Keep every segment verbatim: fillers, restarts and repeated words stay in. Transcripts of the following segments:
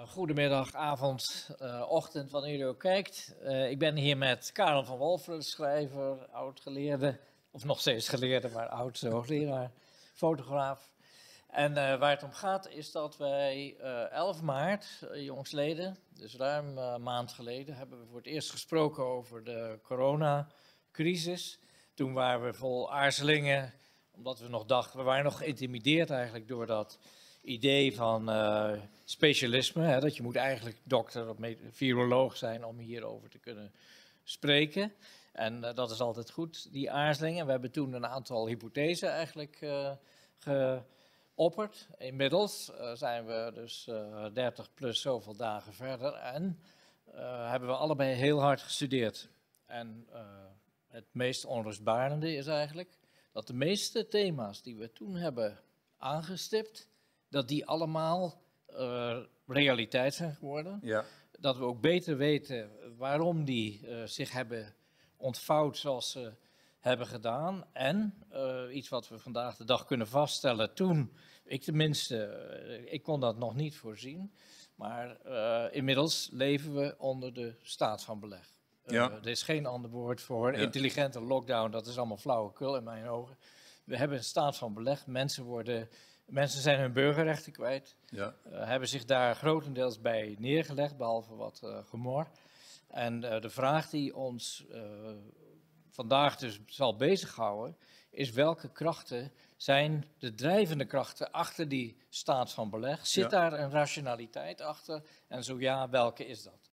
Goedemiddag, avond, uh, ochtend, wanneer u ook kijkt. Uh, ik ben hier met Karel van Wolferen, schrijver, oud-geleerde, of nog steeds geleerde, maar oud-hoogleraar, fotograaf. En uh, waar het om gaat is dat wij uh, elf maart, uh, jongsleden, dus ruim een uh, maand geleden, hebben we voor het eerst gesproken over de coronacrisis. Toen waren we vol aarzelingen, omdat we nog dachten, we waren nog geïntimideerd eigenlijk door dat idee van uh, specialisme, hè, dat je moet eigenlijk dokter of viroloog zijn om hierover te kunnen spreken. En uh, dat is altijd goed, die aarzelingen. We hebben toen een aantal hypothesen eigenlijk uh, geopperd. Inmiddels uh, zijn we dus uh, dertig plus zoveel dagen verder en uh, hebben we allebei heel hard gestudeerd. En uh, het meest onrustbarende is eigenlijk dat de meeste thema's die we toen hebben aangestipt, dat die allemaal uh, realiteit zijn geworden. Ja. Dat we ook beter weten waarom die uh, zich hebben ontvouwd zoals ze hebben gedaan. En uh, iets wat we vandaag de dag kunnen vaststellen, toen, ik tenminste, uh, ik kon dat nog niet voorzien. Maar uh, inmiddels leven we onder de staat van beleg. Uh, Ja. Er is geen ander woord voor. Ja. Intelligente lockdown, dat is allemaal flauwekul in mijn ogen. We hebben een staat van beleg. Mensen worden... Mensen zijn hun burgerrechten kwijt, Ja. uh, hebben zich daar grotendeels bij neergelegd, behalve wat uh, gemor. En uh, de vraag die ons uh, vandaag dus zal bezighouden, is welke krachten zijn de drijvende krachten achter die staat van beleg? Zit Ja. daar een rationaliteit achter? En zo ja, welke is dat?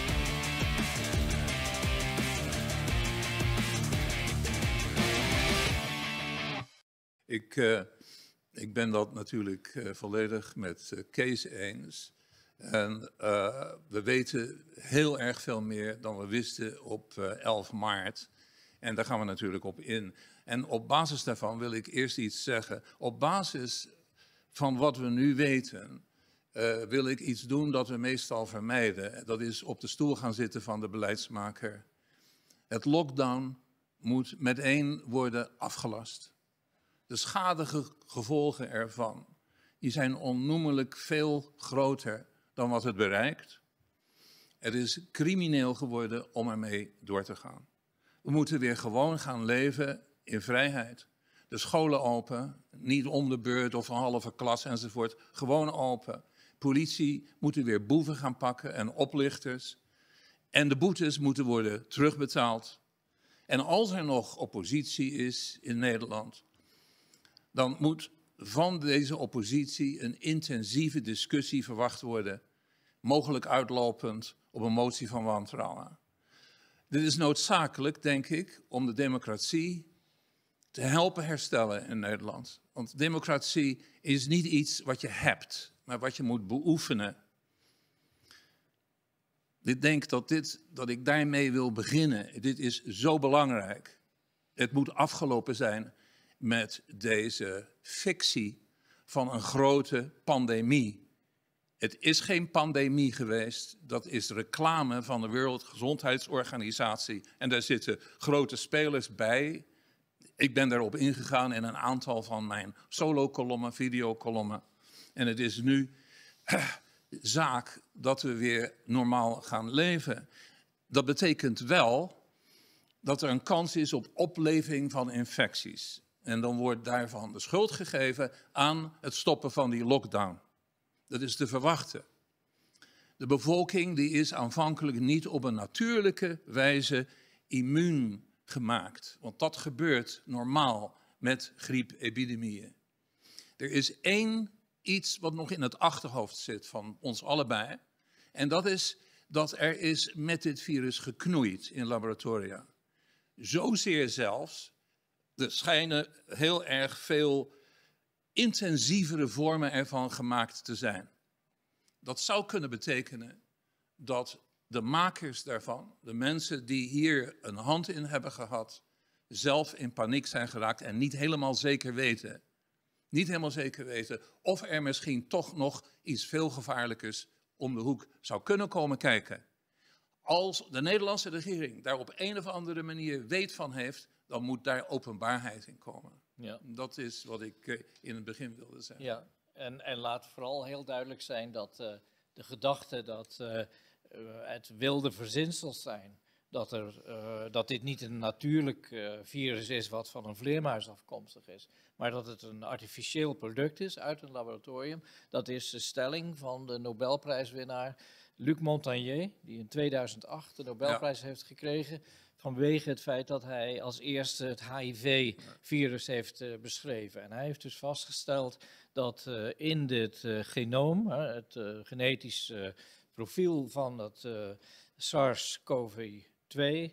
Ik, uh, ik ben dat natuurlijk uh, volledig met uh, Kees eens. En uh, we weten heel erg veel meer dan we wisten op uh, elf maart. En daar gaan we natuurlijk op in. En op basis daarvan wil ik eerst iets zeggen. Op basis van wat we nu weten, uh, wil ik iets doen dat we meestal vermijden. Dat is op de stoel gaan zitten van de beleidsmaker. Het lockdown moet meteen worden afgelast. De schadegevolgen ervan, die zijn onnoemelijk veel groter dan wat het bereikt. Het is crimineel geworden om ermee door te gaan. We moeten weer gewoon gaan leven in vrijheid. De scholen open, niet om de beurt of een halve klas enzovoort. Gewoon open. Politie moet weer boeven gaan pakken en oplichters. En de boetes moeten worden terugbetaald. En als er nog oppositie is in Nederland, dan moet van deze oppositie een intensieve discussie verwacht worden, mogelijk uitlopend op een motie van wantrouwen. Dit is noodzakelijk, denk ik, om de democratie te helpen herstellen in Nederland. Want democratie is niet iets wat je hebt, maar wat je moet beoefenen. Ik denk dat, dit, dat ik daarmee wil beginnen. Dit is zo belangrijk. Het moet afgelopen zijn met deze fictie van een grote pandemie. Het is geen pandemie geweest, dat is reclame van de Wereldgezondheidsorganisatie. En daar zitten grote spelers bij. Ik ben daarop ingegaan in een aantal van mijn solo-kolommen, videokolommen. En het is nu eh, zaak dat we weer normaal gaan leven. Dat betekent wel dat er een kans is op opleving van infecties. En dan wordt daarvan de schuld gegeven aan het stoppen van die lockdown. Dat is te verwachten. De bevolking die is aanvankelijk niet op een natuurlijke wijze immuun gemaakt. Want dat gebeurt normaal met griepepidemieën. Er is één iets wat nog in het achterhoofd zit van ons allebei. En dat is dat er is met dit virus geknoeid in laboratoria. Zozeer zelfs, er schijnen heel erg veel intensievere vormen ervan gemaakt te zijn. Dat zou kunnen betekenen dat de makers daarvan, de mensen die hier een hand in hebben gehad, zelf in paniek zijn geraakt en niet helemaal zeker weten, niet helemaal zeker weten of er misschien toch nog iets veel gevaarlijkers om de hoek zou kunnen komen kijken. Als de Nederlandse regering daar op een of andere manier weet van heeft, dan moet daar openbaarheid in komen. Ja. Dat is wat ik in het begin wilde zeggen. Ja, en, en laat vooral heel duidelijk zijn dat uh, de gedachte dat uh, uh, het wilde verzinsels zijn. Dat, er, uh, dat dit niet een natuurlijk uh, virus is wat van een vleermuis afkomstig is, maar dat het een artificieel product is uit een laboratorium. Dat is de stelling van de Nobelprijswinnaar Luc Montagnier, die in tweeduizend acht de Nobelprijs ja. heeft gekregen vanwege het feit dat hij als eerste het H I V-virus heeft uh, beschreven. En hij heeft dus vastgesteld dat uh, in dit uh, genoom, uh, het uh, genetisch uh, profiel van het uh, SARS-CoV twee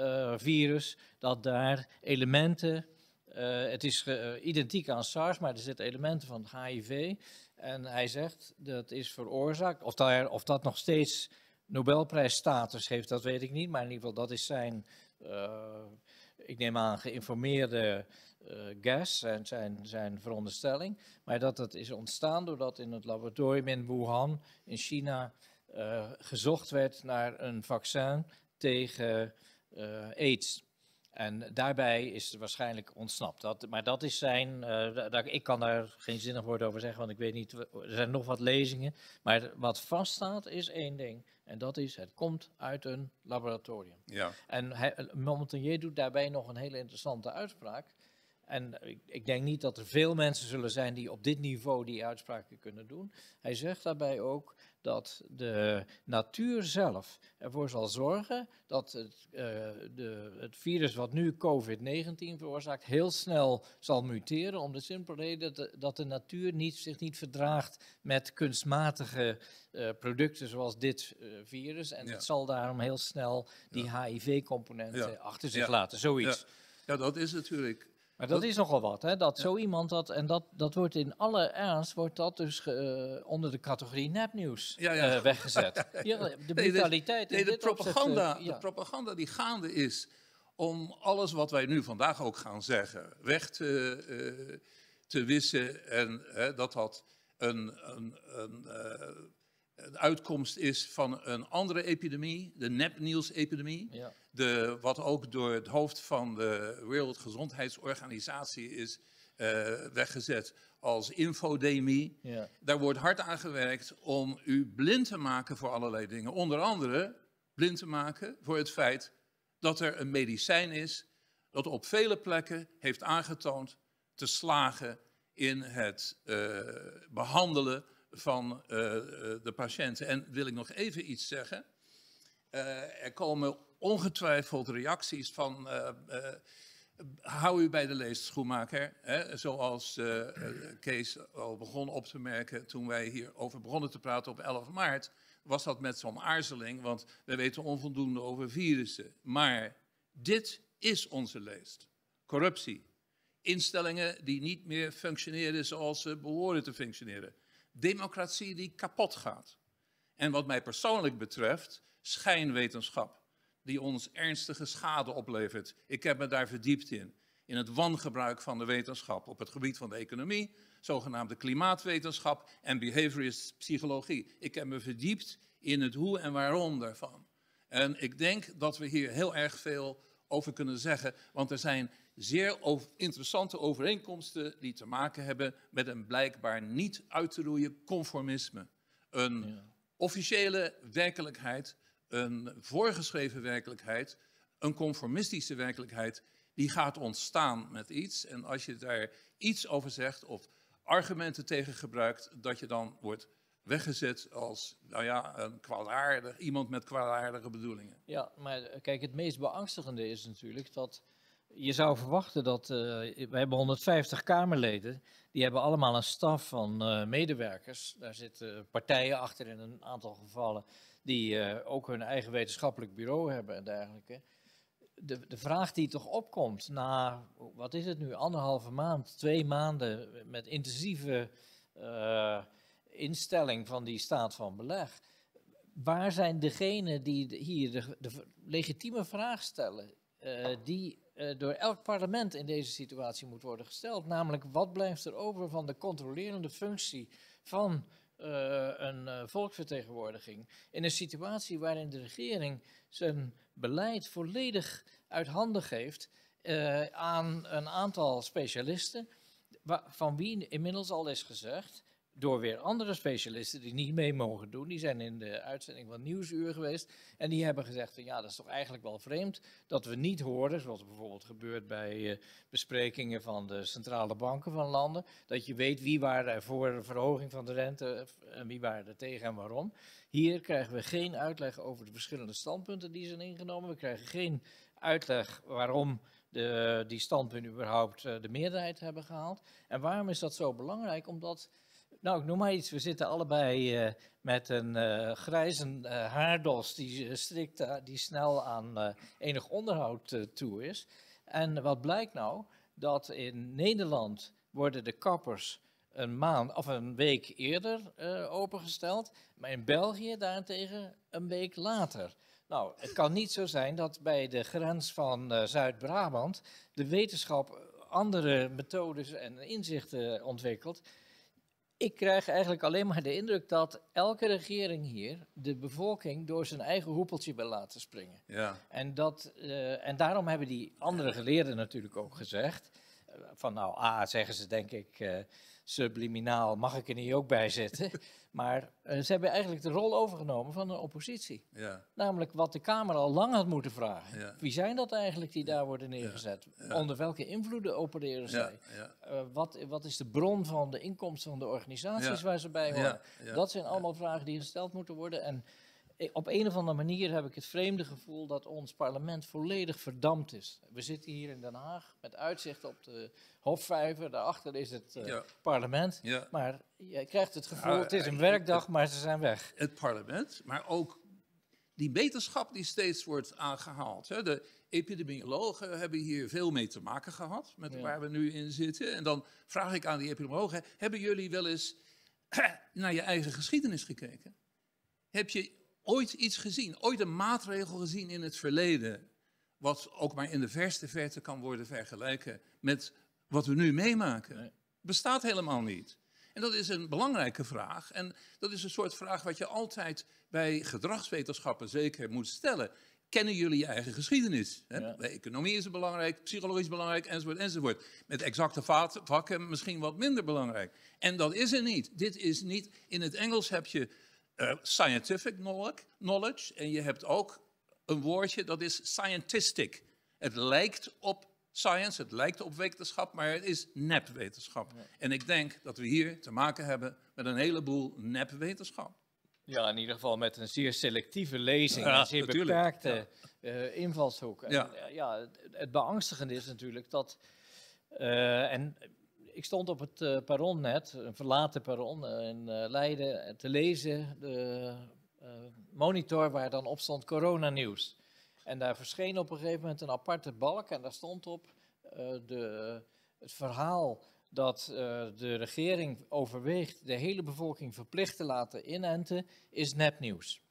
virus, dat daar elementen, uh, het is uh, identiek aan SARS, maar er zitten elementen van H I V. En hij zegt dat is veroorzaakt, of, daar, of dat nog steeds Nobelprijsstatus heeft, dat weet ik niet, maar in ieder geval dat is zijn, uh, ik neem aan, geïnformeerde uh, guess en zijn, zijn veronderstelling. Maar dat het is ontstaan doordat in het laboratorium in Wuhan, in China, uh, gezocht werd naar een vaccin tegen uh, AIDS. En daarbij is het waarschijnlijk ontsnapt. Dat, maar dat is zijn, uh, dat, ik kan daar geen zinnig woord over zeggen, want ik weet niet, er zijn nog wat lezingen. Maar wat vaststaat is één ding. En dat is, het komt uit een laboratorium. Ja. En hij, Montagnier doet daarbij nog een hele interessante uitspraak. En ik, ik denk niet dat er veel mensen zullen zijn die op dit niveau die uitspraken kunnen doen. Hij zegt daarbij ook dat de natuur zelf ervoor zal zorgen dat het, uh, de, het virus wat nu COVID negentien veroorzaakt heel snel zal muteren. Om de simpele reden dat de, dat de natuur niet, zich niet verdraagt met kunstmatige uh, producten zoals dit uh, virus. En ja. het zal daarom heel snel die ja. H I V-componenten ja. achter zich ja. laten, zoiets. Ja. ja, dat is natuurlijk... Maar dat, dat is nogal wat, hè? Dat ja. zo iemand dat, en dat, dat wordt in alle ernst, wordt dat dus uh, onder de categorie nepnieuws ja, ja. Uh, weggezet. Ja, de brutaliteit nee, de, nee, in de propaganda, opzet, uh, ja. de propaganda die gaande is om alles wat wij nu vandaag ook gaan zeggen weg te, uh, te wissen en uh, dat dat een, een, een, uh, een uitkomst is van een andere epidemie, de nepnieuws-epidemie. Ja. De, wat ook door het hoofd van de Wereldgezondheidsorganisatie is uh, weggezet als infodemie. Ja. Daar wordt hard aan gewerkt om u blind te maken voor allerlei dingen. Onder andere blind te maken voor het feit dat er een medicijn is dat op vele plekken heeft aangetoond te slagen in het uh, behandelen van uh, de patiënten. En wil ik nog even iets zeggen. Uh, er komen ongetwijfeld reacties van, uh, uh, hou u bij de leest, schoenmaker. Hè? Zoals uh, Kees al begon op te merken toen wij hierover begonnen te praten op elf maart. Was dat met zo'n aarzeling, want wij weten onvoldoende over virussen. Maar dit is onze leest. Corruptie. Instellingen die niet meer functioneren zoals ze behoren te functioneren. Democratie die kapot gaat. En wat mij persoonlijk betreft, schijnwetenschap. Die ons ernstige schade oplevert. Ik heb me daar verdiept in. In het wangebruik van de wetenschap op het gebied van de economie, zogenaamde klimaatwetenschap en behaviorist psychologie. Ik heb me verdiept in het hoe en waarom daarvan. En ik denk dat we hier heel erg veel over kunnen zeggen, want er zijn zeer over, interessante overeenkomsten die te maken hebben met een blijkbaar niet uit te roeien conformisme. Een ja. officiële werkelijkheid, een voorgeschreven werkelijkheid, een conformistische werkelijkheid, die gaat ontstaan met iets. En als je daar iets over zegt of argumenten tegen gebruikt, dat je dan wordt weggezet als, nou ja, een kwaadaardig, iemand met kwaadaardige bedoelingen. Ja, maar kijk, het meest beangstigende is natuurlijk dat je zou verwachten dat, uh, we hebben honderdvijftig Kamerleden, die hebben allemaal een staf van uh, medewerkers. Daar zitten partijen achter in een aantal gevallen die uh, ook hun eigen wetenschappelijk bureau hebben en dergelijke. De, de vraag die toch opkomt na, wat is het nu, anderhalve maand, twee maanden met intensieve uh, instelling van die staat van beleg. Waar zijn degenen die de, hier de, de legitieme vraag stellen, uh, die uh, door elk parlement in deze situatie moet worden gesteld? Namelijk, wat blijft er over van de controlerende functie van uh, een uh, volksvertegenwoordiging in een situatie waarin de regering zijn beleid volledig uit handen geeft uh, aan een aantal specialisten, wa- van wie inmiddels al is gezegd, door weer andere specialisten die niet mee mogen doen. Die zijn in de uitzending van Nieuwsuur geweest en die hebben gezegd van ja, dat is toch eigenlijk wel vreemd dat we niet horen, zoals bijvoorbeeld gebeurt bij uh, besprekingen van de centrale banken van landen, dat je weet wie waren er voor de verhoging van de rente en wie waren er tegen en waarom. Hier krijgen we geen uitleg over de verschillende standpunten die zijn ingenomen. We krijgen geen uitleg waarom de, die standpunten überhaupt uh, de meerderheid hebben gehaald. En waarom is dat zo belangrijk? Omdat, nou ik noem maar iets, we zitten allebei uh, met een uh, grijze uh, haardos die, uh, strikt, uh, die snel aan uh, enig onderhoud uh, toe is. En wat blijkt nou? Dat in Nederland worden de kappers een maand of een week eerder uh, opengesteld, maar in België daarentegen een week later. Nou, het kan niet zo zijn dat bij de grens van uh, Zuid-Brabant de wetenschap andere methodes en inzichten ontwikkelt. Ik krijg eigenlijk alleen maar de indruk dat elke regering hier de bevolking door zijn eigen hoepeltje wil laten springen. Ja. En, dat, uh, en daarom hebben die andere geleerden natuurlijk ook gezegd, uh, van nou, A, zeggen ze denk ik uh, subliminaal, mag ik er niet ook bij zitten. Maar uh, ze hebben eigenlijk de rol overgenomen van de oppositie. Ja. Namelijk wat de Kamer al lang had moeten vragen. Ja. Wie zijn dat eigenlijk die daar worden neergezet? Ja. Ja. Onder welke invloeden opereren Ja. zij? Ja. Uh, wat, wat is de bron van de inkomsten van de organisaties Ja. waar ze bij horen? Ja. Ja. Dat zijn allemaal vragen die gesteld moeten worden. En op een of andere manier heb ik het vreemde gevoel dat ons parlement volledig verdampt is. We zitten hier in Den Haag met uitzicht op de Hofvijver. Daarachter is het uh, Ja. parlement. Ja. Maar je krijgt het gevoel, Ja, het is een ik- werkdag, maar ze zijn weg. Het parlement, maar ook die wetenschap die steeds wordt aangehaald. Hè. De epidemiologen hebben hier veel mee te maken gehad, met Ja. waar we nu in zitten. En dan vraag ik aan die epidemiologen, hebben jullie wel eens naar je eigen geschiedenis gekeken? Heb je ooit iets gezien, ooit een maatregel gezien in het verleden, wat ook maar in de verste verte kan worden vergeleken met wat we nu meemaken? Nee. Bestaat helemaal niet. En dat is een belangrijke vraag. En dat is een soort vraag wat je altijd bij gedragswetenschappen zeker moet stellen. Kennen jullie je eigen geschiedenis? Hè? Ja. Bij economie is het belangrijk, psychologie is belangrijk, enzovoort, enzovoort. Met exacte vaat- vakken misschien wat minder belangrijk. En dat is er niet. Dit is niet. In het Engels heb je uh, scientific knowledge en je hebt ook een woordje dat is scientistic. Het lijkt op science, het lijkt op wetenschap, maar het is nepwetenschap. Ja. En ik denk dat we hier te maken hebben met een heleboel nepwetenschap. Ja, in ieder geval met een zeer selectieve lezing, Ja, een zeer natuurlijk. beperkte uh, invalshoek. En, Ja. uh, ja, het, het beangstigende is natuurlijk dat, uh, en ik stond op het uh, perron net, een verlaten perron uh, in uh, Leiden, te lezen, de uh, monitor waar dan op stond coronanieuws. En daar verscheen op een gegeven moment een aparte balk en daar stond op uh, de, het verhaal dat uh, de regering overweegt de hele bevolking verplicht te laten inenten, is nepnieuws.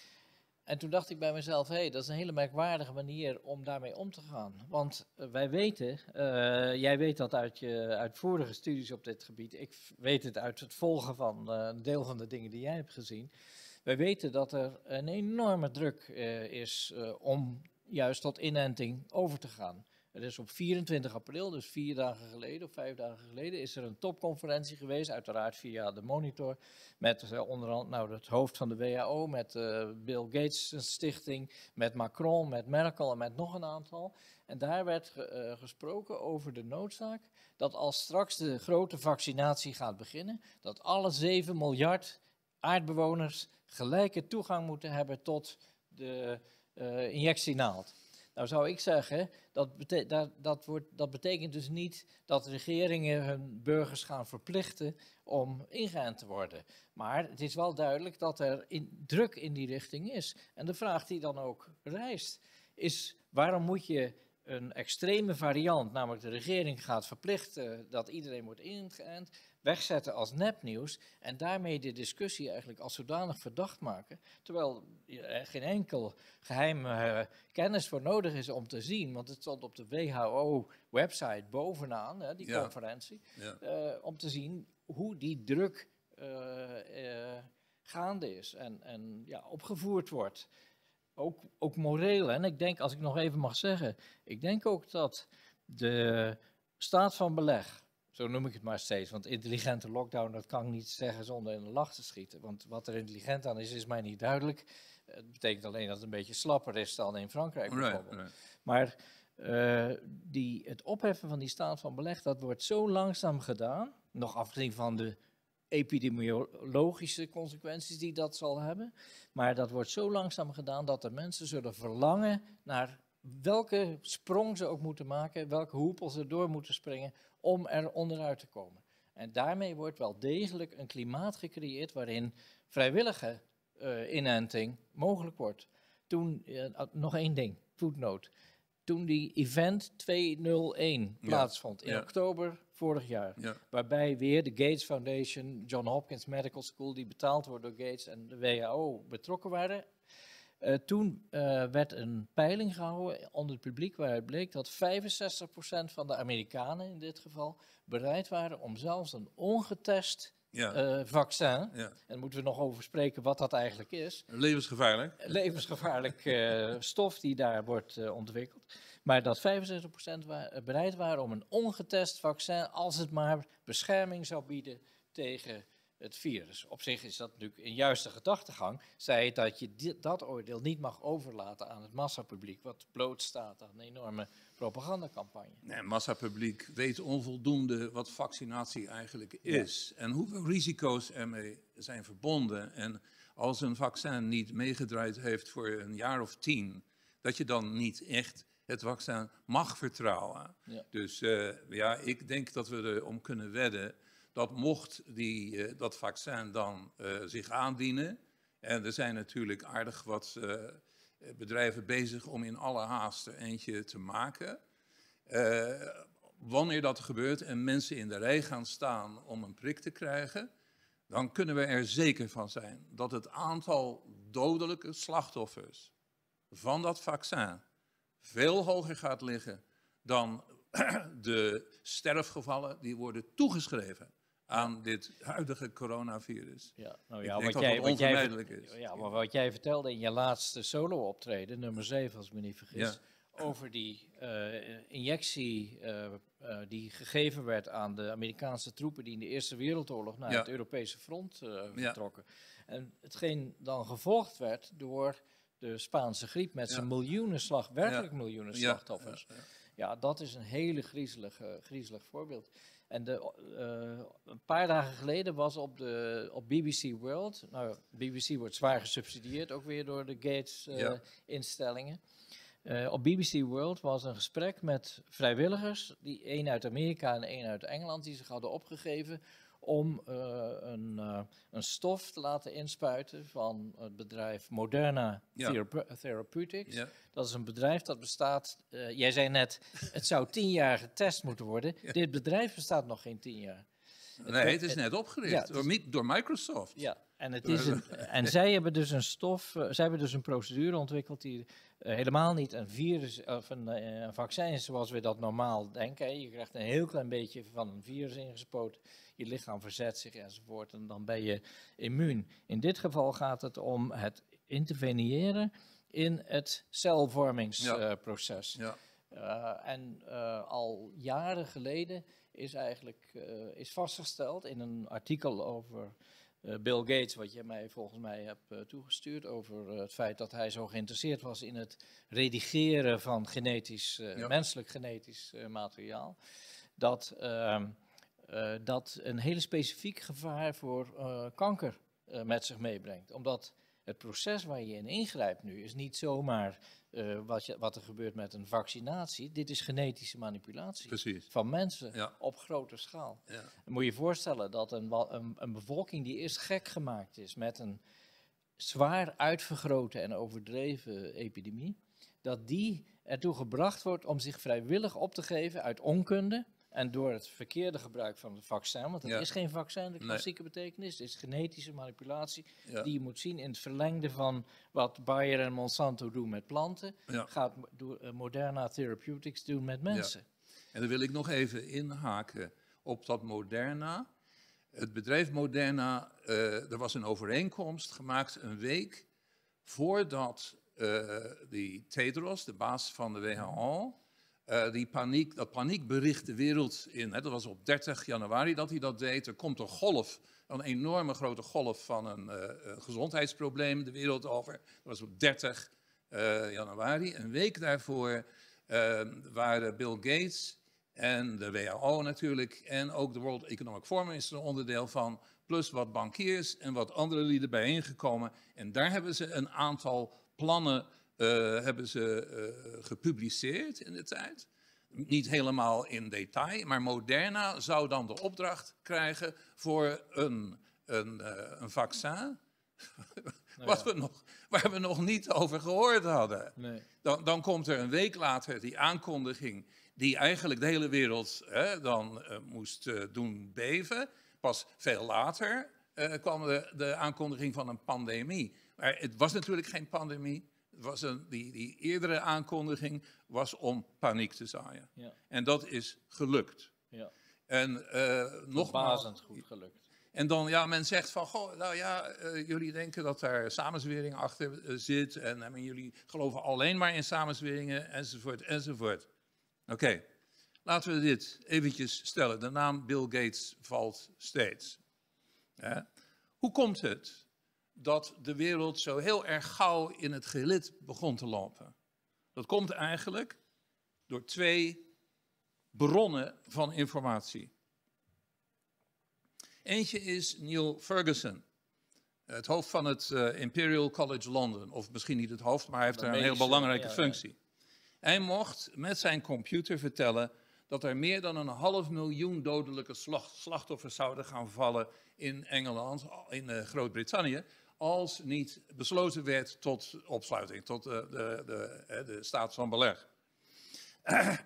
En toen dacht ik bij mezelf, hé, hey, dat is een hele merkwaardige manier om daarmee om te gaan. Want uh, wij weten, uh, jij weet dat uit je uit vorige studies op dit gebied, ik weet het uit het volgen van uh, een deel van de dingen die jij hebt gezien. Wij weten dat er een enorme druk uh, is uh, om juist tot inenting over te gaan. Er is op vierentwintig april, dus vier dagen geleden of vijf dagen geleden, is er een topconferentie geweest, uiteraard via de Monitor, met uh, onder andere nou, het hoofd van de W H O, met uh, Bill Gates stichting, met Macron, met Merkel en met nog een aantal. En daar werd uh, gesproken over de noodzaak dat als straks de grote vaccinatie gaat beginnen, dat alle zeven miljard aardbewoners gelijke toegang moeten hebben tot de uh, injectienaald. Nou zou ik zeggen, dat, bete dat, dat, wordt, dat betekent dus niet dat regeringen hun burgers gaan verplichten om ingeënt te worden. Maar het is wel duidelijk dat er in, druk in die richting is. En de vraag die dan ook rijst, is waarom moet je een extreme variant, namelijk de regering gaat verplichten dat iedereen wordt ingeënt, wegzetten als nepnieuws en daarmee de discussie eigenlijk als zodanig verdacht maken, terwijl er geen enkel geheim uh, kennis voor nodig is om te zien, want het stond op de W H O-website bovenaan, hè, die Ja. conferentie, Ja. uh, om te zien hoe die druk uh, uh, gaande is en, en ja, opgevoerd wordt. Ook, ook moreel. En ik denk, als ik nog even mag zeggen, ik denk ook dat de staat van beleg, Zo noem ik het maar steeds. Want intelligente lockdown, dat kan ik niet zeggen zonder in de lach te schieten. Want wat er intelligent aan is, is mij niet duidelijk. Het betekent alleen dat het een beetje slapper is dan in Frankrijk bijvoorbeeld. Right, right. Maar uh, die, het opheffen van die staat van beleg, dat wordt zo langzaam gedaan. Nog afgezien van de epidemiologische consequenties die dat zal hebben. Maar dat wordt zo langzaam gedaan dat de mensen zullen verlangen naar welke sprong ze ook moeten maken, welke hoepel ze door moeten springen om er onderuit te komen. En daarmee wordt wel degelijk een klimaat gecreëerd waarin vrijwillige uh, inenting mogelijk wordt. Toen, uh, nog één ding, voetnoot. Toen die event tweehonderdéén ja. plaatsvond in ja. oktober vorig jaar, ja. waarbij weer de Gates Foundation, John Hopkins Medical School, die betaald wordt door Gates en de W H O betrokken waren. Uh, toen uh, werd een peiling gehouden onder het publiek waaruit bleek dat vijfenzestig procent van de Amerikanen in dit geval bereid waren om zelfs een ongetest ja. uh, vaccin, ja. en daar moeten we nog over spreken wat dat eigenlijk is. Levensgevaarlijk. Levensgevaarlijk uh, stof die daar wordt uh, ontwikkeld. Maar dat vijfenzestig procent wa- bereid waren om een ongetest vaccin, als het maar bescherming zou bieden tegen het virus. Op zich is dat natuurlijk een juiste gedachtegang. Zij dat je dit, dat oordeel niet mag overlaten aan het massapubliek, wat blootstaat aan een enorme propagandacampagne. Nee, massapubliek weet onvoldoende wat vaccinatie eigenlijk is. Ja. En hoeveel risico's ermee zijn verbonden. En als een vaccin niet meegedraaid heeft voor een jaar of tien, dat je dan niet echt het vaccin mag vertrouwen. Ja. Dus uh, ja, ik denk dat we erom kunnen wedden dat mocht die, uh, dat vaccin dan uh, zich aandienen, en er zijn natuurlijk aardig wat uh, bedrijven bezig om in alle haast er eentje te maken. Uh, wanneer dat gebeurt en mensen in de rij gaan staan om een prik te krijgen, dan kunnen we er zeker van zijn dat het aantal dodelijke slachtoffers van dat vaccin veel hoger gaat liggen dan de sterfgevallen die worden toegeschreven aan dit huidige coronavirus. Ja, nou ja, wat jij, wat jij, is. Ja, maar wat jij vertelde in je laatste solo-optreden, nummer zeven als ik me niet vergis, ja. over die uh, injectie uh, uh, die gegeven werd aan de Amerikaanse troepen die in de Eerste Wereldoorlog naar ja. het Europese front uh, vertrokken. Ja. En hetgeen dan gevolgd werd door de Spaanse griep met zijn ja. miljoenen slag, werkelijk ja. miljoenen slachtoffers. Ja. Ja. Ja, dat is een hele griezelig, uh, griezelig voorbeeld. En de, uh, een paar dagen geleden was op, de, op B B C World, nou, B B C wordt zwaar gesubsidieerd, ook weer door de Gates-instellingen. Uh, ja. uh, op B B C World was een gesprek met vrijwilligers, die één uit Amerika en één uit Engeland, die zich hadden opgegeven om uh, een, uh, een stof te laten inspuiten van het bedrijf Moderna ja. Thera- Therapeutics. Ja. Dat is een bedrijf dat bestaat, uh, jij zei net, het zou tien jaar getest moeten worden. Ja. Dit bedrijf bestaat nog geen tien jaar. Nee, het, het is net opgericht ja, door, is, door Microsoft. Ja, en, het is een, en zij hebben dus een stof, uh, zij hebben dus een procedure ontwikkeld die uh, helemaal niet een virus of een, uh, een vaccin is zoals we dat normaal denken. Hè. Je krijgt een heel klein beetje van een virus ingespoten, je lichaam verzet zich enzovoort en dan ben je immuun. In dit geval gaat het om het interveneren in het celvormingsproces. Ja. Uh, ja. uh, en uh, al jaren geleden is eigenlijk uh, is vastgesteld in een artikel over uh, Bill Gates, wat je mij volgens mij hebt uh, toegestuurd, over uh, het feit dat hij zo geïnteresseerd was in het redigeren van genetisch, uh, ja. menselijk genetisch uh, materiaal, dat, uh, uh, dat een hele specifiek gevaar voor uh, kanker uh, met zich meebrengt. Omdat het proces waar je in ingrijpt nu is niet zomaar uh, wat, je, wat er gebeurt met een vaccinatie. Dit is genetische manipulatie Precies. van mensen ja. op grote schaal. Ja. Dan moet je je voorstellen dat een, een, een bevolking die eerst gek gemaakt is met een zwaar uitvergrote en overdreven epidemie, dat die ertoe gebracht wordt om zich vrijwillig op te geven uit onkunde en door het verkeerde gebruik van het vaccin, want het ja. is geen vaccin, de klassieke nee. betekenis, het is genetische manipulatie, ja. die je moet zien in het verlengde van wat Bayer en Monsanto doen met planten, ja. gaat Moderna Therapeutics doen met mensen. Ja. En dan wil ik nog even inhaken op dat Moderna. Het bedrijf Moderna, uh, er was een overeenkomst gemaakt een week voordat uh, die Tedros, de baas van de W H O, Uh, die paniek, dat paniekbericht de wereld in. Hè, dat was op dertig januari dat hij dat deed. Er komt een golf, een enorme grote golf van een uh, gezondheidsprobleem de wereld over. Dat was op dertig uh, januari. Een week daarvoor uh, waren Bill Gates en de W H O natuurlijk en ook de World Economic Forum is er een onderdeel van. Plus wat bankiers en wat andere lieden bijeengekomen. En daar hebben ze een aantal plannen uh, hebben ze, uh, gepubliceerd in de tijd. Niet helemaal in detail, maar Moderna zou dan de opdracht krijgen voor een, een, uh, een vaccin. Nou ja. Wat we nog, waar we nog niet over gehoord hadden. Nee. Dan, dan komt er een week later die aankondiging die eigenlijk de hele wereld hè, dan uh, moest uh, doen beven. Pas veel later uh, kwam de, de aankondiging van een pandemie. Maar het was natuurlijk geen pandemie. Het was een, die, die eerdere aankondiging was om paniek te zaaien. Ja. En dat is gelukt. Ja. En uh, nogmaals, verbazend goed gelukt. En dan, ja, men zegt van, goh, nou ja, uh, jullie denken dat daar samenzwering achter uh, zit. En uh, jullie geloven alleen maar in samenzweringen, enzovoort, enzovoort. Oké. Okay. Laten we dit eventjes stellen. De naam Bill Gates valt steeds. Ja. Hoe komt het dat de wereld zo heel erg gauw in het gelid begon te lopen? Dat komt eigenlijk door twee bronnen van informatie. Eentje is Neil Ferguson, het hoofd van het uh, Imperial College London. Of misschien niet het hoofd, maar hij heeft daar een heel belangrijke ja, functie. Ja. Hij mocht met zijn computer vertellen dat er meer dan een half miljoen dodelijke slachtoffers zouden gaan vallen in Engeland, in uh, Groot-Brittannië, als niet besloten werd tot opsluiting, tot de, de, de, de staat van beleg. Uh,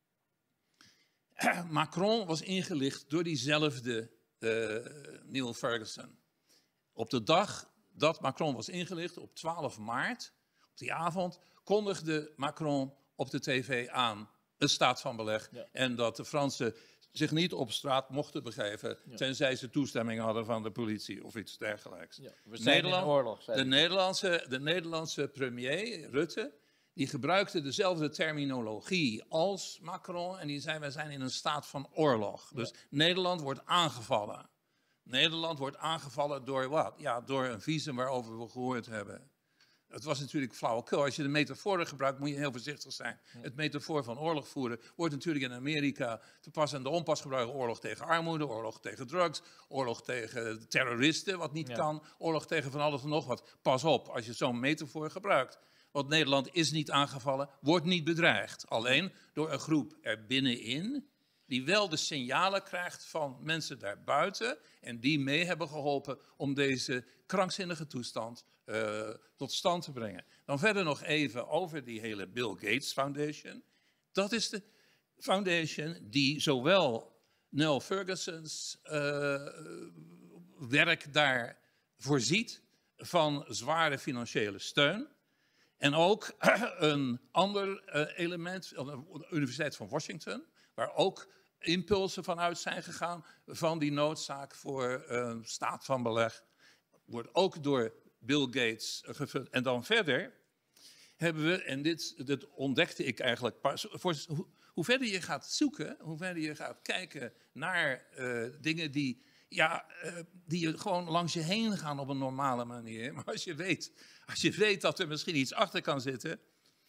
uh, Macron was ingelicht door diezelfde uh, Neil Ferguson. Op de dag dat Macron was ingelicht, op twaalf maart, op die avond, kondigde Macron op de tv aan een staat van beleg. Ja. En dat de Fransen zich niet op straat mochten begeven, ja, tenzij ze toestemming hadden van de politie of iets dergelijks. Ja, we zijn Nederland, in oorlog. De Nederlandse, de Nederlandse premier, Rutte, die gebruikte dezelfde terminologie als Macron en die zei, wij zijn in een staat van oorlog. Dus ja, Nederland wordt aangevallen. Nederland wordt aangevallen door wat? Ja, door een visum waarover we gehoord hebben. Het was natuurlijk flauwekul. Als je de metaforen gebruikt, moet je heel voorzichtig zijn. Ja. Het metafoor van oorlog voeren wordt natuurlijk in Amerika te pas en de onpas gebruikt. Oorlog tegen armoede, oorlog tegen drugs, oorlog tegen terroristen, wat niet ja, kan. Oorlog tegen van alles en nog wat. Pas op, als je zo'n metafoor gebruikt. Want Nederland is niet aangevallen, wordt niet bedreigd. Alleen door een groep er binnenin, die wel de signalen krijgt van mensen daarbuiten en die mee hebben geholpen om deze krankzinnige toestand uh, tot stand te brengen. Dan verder nog even over die hele Bill Gates Foundation. Dat is de foundation die zowel Neil Ferguson's uh, werk daar voorziet van zware financiële steun. En ook een ander uh, element, de Universiteit van Washington, waar ook impulsen vanuit zijn gegaan van die noodzaak voor een uh, staat van beleg. Wordt ook door Bill Gates gevuld. En dan verder hebben we, en dit, dit ontdekte ik eigenlijk pas, voor, hoe, hoe verder je gaat zoeken, hoe verder je gaat kijken naar uh, dingen die, ja, uh, die gewoon langs je heen gaan op een normale manier. Maar als je weet, als je weet dat er misschien iets achter kan zitten.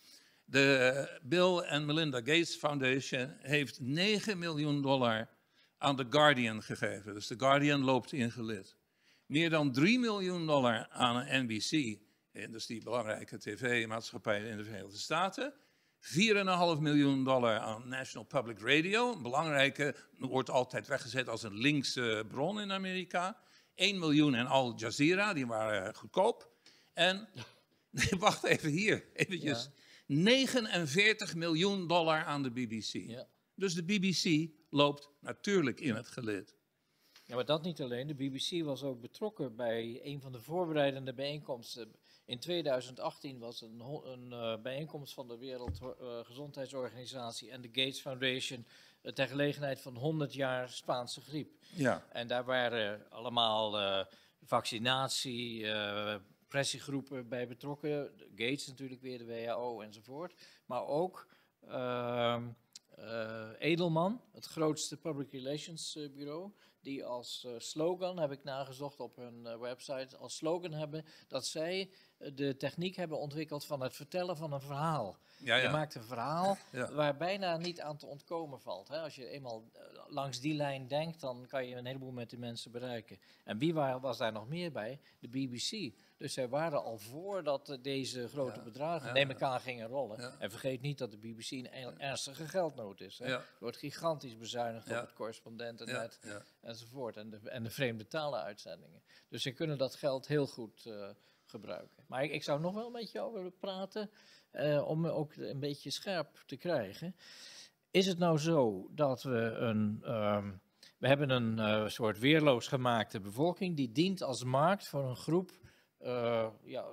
De Bill en Melinda Gates Foundation heeft negen miljoen dollar aan The Guardian gegeven. Dus The Guardian loopt in gelid. Meer dan drie miljoen dollar aan een N B C, dus die belangrijke tv-maatschappij in de Verenigde Staten. vier komma vijf miljoen dollar aan National Public Radio, een belangrijke, wordt altijd weggezet als een linkse bron in Amerika. één miljoen en Al Jazeera, die waren goedkoop. En, nee, wacht even hier, eventjes. Ja. negenenveertig miljoen dollar aan de B B C. Ja. Dus de B B C loopt natuurlijk in het gelid. Ja, maar dat niet alleen. De B B C was ook betrokken bij een van de voorbereidende bijeenkomsten. In tweeduizend achttien was een, een uh, bijeenkomst van de Wereldgezondheidsorganisatie uh, en de Gates Foundation uh, ter gelegenheid van honderd jaar Spaanse griep. Ja. En daar waren allemaal uh, vaccinatie, uh, pressiegroepen bij betrokken. Gates natuurlijk weer, de W H O enzovoort. Maar ook uh, uh, Edelman, het grootste public relations uh, bureau, die als uh, slogan, heb ik nagezocht op hun uh, website, als slogan hebben dat zij uh, de techniek hebben ontwikkeld van het vertellen van een verhaal. Ja, ja. Je maakt een verhaal ja. waar bijna niet aan te ontkomen valt. Hè? Als je eenmaal uh, langs die lijn denkt, dan kan je een heleboel met die mensen bereiken. En wie wa- was daar nog meer bij? De B B C. Dus zij waren al voordat uh, deze grote ja. bedragen, ja, neem ik aan, gingen rollen. Ja. En vergeet niet dat de B B C een ernstige geldnood is. Hè? Ja. Er wordt gigantisch bezuinigd ja. op het correspondentennet ja. ja. enzovoort. En de, en de vreemde talenuitzendingen. Dus ze kunnen dat geld heel goed uh, gebruiken. Maar ik, ik zou nog wel met jou willen praten, uh, om me ook een beetje scherp te krijgen. Is het nou zo dat we een... Um, we hebben een uh, soort weerloos gemaakte bevolking die dient als markt voor een groep uh, ja,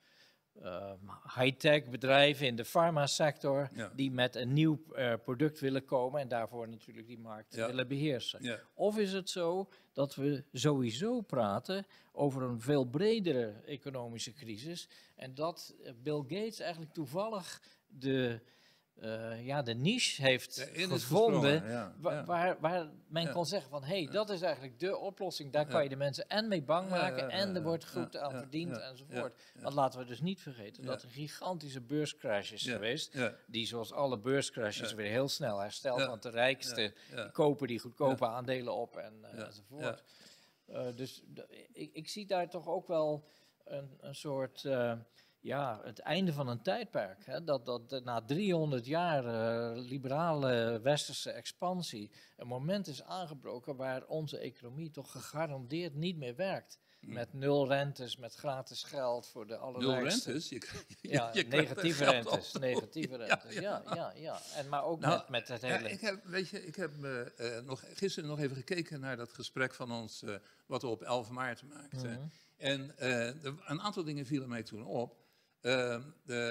uh, uh, high-tech bedrijven in de farmasector ja. die met een nieuw uh, product willen komen en daarvoor natuurlijk die markt ja. willen beheersen. Ja. Of is het zo dat we sowieso praten over een veel bredere economische crisis en dat Bill Gates eigenlijk toevallig de... Uh, ja, de niche heeft ja, gevonden ja, wa- ja. Waar, waar men ja. kon zeggen van, hé, hey, dat is eigenlijk de oplossing. Daar ja. kan je de mensen en mee bang maken ja, ja, ja, en er wordt goed ja, aan ja, verdiend ja, enzovoort. Ja, ja. Want laten we dus niet vergeten ja. dat er een gigantische beurscrash is ja, geweest, ja. die zoals alle beurscrashes ja. weer heel snel herstelt, ja. want de rijkste ja, ja. Die kopen die goedkope ja. aandelen op en, uh, ja. enzovoort. Ja. Uh, dus d- ik, ik zie daar toch ook wel een, een soort... Uh, Ja, het einde van een tijdperk. Hè? Dat, dat na driehonderd jaar uh, liberale westerse expansie een moment is aangebroken waar onze economie toch gegarandeerd niet meer werkt. Hmm. Met nul rentes, met gratis geld voor de allerrijkste. Nul rentes? Je, je, ja, je negatieve rentes. Negatieve rentes, ja, ja, ja. ja. En, maar ook nou, met, met het hele... Ja, ik heb, weet je, ik heb uh, uh, nog, gisteren nog even gekeken naar dat gesprek van ons, uh, wat we op elf maart maakten. Mm-hmm. En uh, de, een aantal dingen vielen mij toen op. Uh, uh,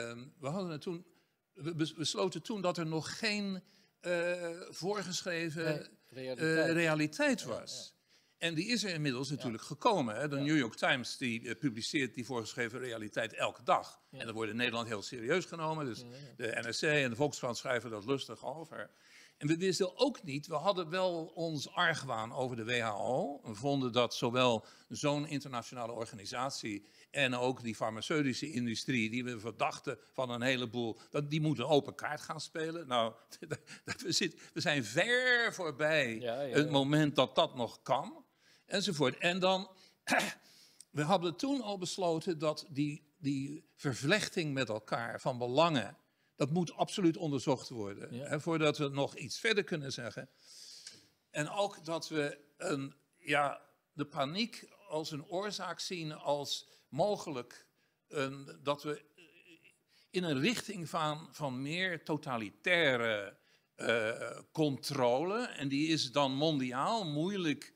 we hadden het toen, we besloten toen dat er nog geen uh, voorgeschreven nee, realiteit. Uh, realiteit was. Ja, ja. En die is er inmiddels natuurlijk ja. gekomen. Hè? De ja. New York Times die uh, publiceert die voorgeschreven realiteit elke dag. Ja. En dat wordt in Nederland heel serieus genomen. Dus ja, ja. de N R C en de Volkskrant schrijven dat lustig over. En we wisten ook niet, we hadden wel ons argwaan over de W H O. We vonden dat zowel zo'n internationale organisatie en ook die farmaceutische industrie, die we verdachten van een heleboel, dat die moeten open kaart gaan spelen. Nou, we, zit, we zijn ver voorbij ja, ja, ja. het moment dat dat nog kan, enzovoort. En dan, we hadden toen al besloten dat die, die vervlechting met elkaar van belangen, dat moet absoluut onderzocht worden, ja. hè, voordat we nog iets verder kunnen zeggen. En ook dat we een, ja, de paniek als een oorzaak zien als mogelijk een, dat we in een richting van, van meer totalitaire uh, controle, en die is dan mondiaal moeilijk,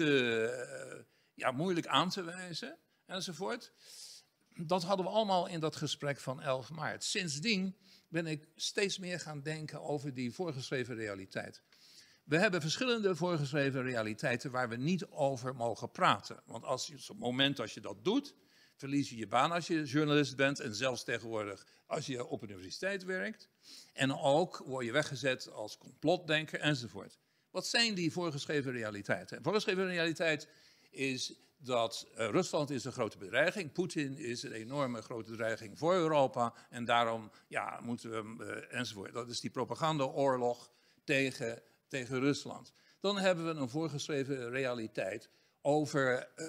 te, uh, ja, moeilijk aan te wijzen, enzovoort. Dat hadden we allemaal in dat gesprek van elf maart. Sindsdien ben ik steeds meer gaan denken over die voorgeschreven realiteit. We hebben verschillende voorgeschreven realiteiten waar we niet over mogen praten. Want als je, op het moment als je dat doet, verlies je je baan als je journalist bent en zelfs tegenwoordig als je op een universiteit werkt. En ook word je weggezet als complotdenker enzovoort. Wat zijn die voorgeschreven realiteiten? Voorgeschreven realiteit is dat uh, Rusland is een grote bedreiging, Poetin is een enorme grote bedreiging voor Europa en daarom ja, moeten we uh, enzovoort. Dat is die propagandaoorlog tegen, tegen Rusland. Dan hebben we een voorgeschreven realiteit over uh,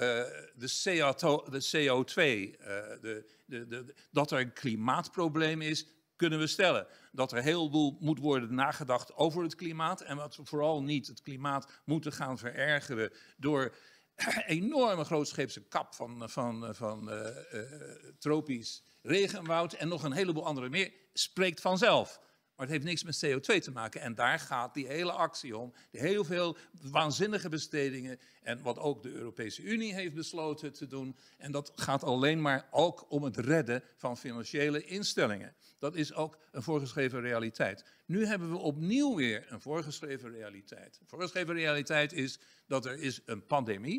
de C O twee. Uh, de, de, de, dat er een klimaatprobleem is, kunnen we stellen. Dat er heel veel moet worden nagedacht over het klimaat en wat we vooral niet het klimaat moeten gaan verergeren door enorme grootscheepse kap van, van, van uh, uh, tropisch regenwoud en nog een heleboel andere meer, spreekt vanzelf. Maar het heeft niks met C O twee te maken. En daar gaat die hele actie om. Heel veel waanzinnige bestedingen. En wat ook de Europese Unie heeft besloten te doen. En dat gaat alleen maar ook om het redden van financiële instellingen. Dat is ook een voorgeschreven realiteit. Nu hebben we opnieuw weer een voorgeschreven realiteit. Een voorgeschreven realiteit is dat er is een pandemie.